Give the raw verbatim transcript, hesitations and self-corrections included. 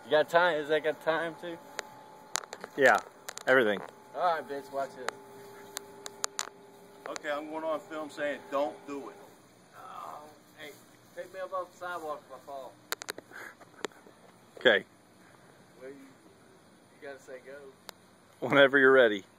You got time? Is that got time too? Yeah, everything. All right, bitch, watch it. Okay, I'm going on film saying don't do it. Oh, hey, pick me up off the sidewalk if I fall. Okay. Well, you, you gotta say go. Whenever you're ready.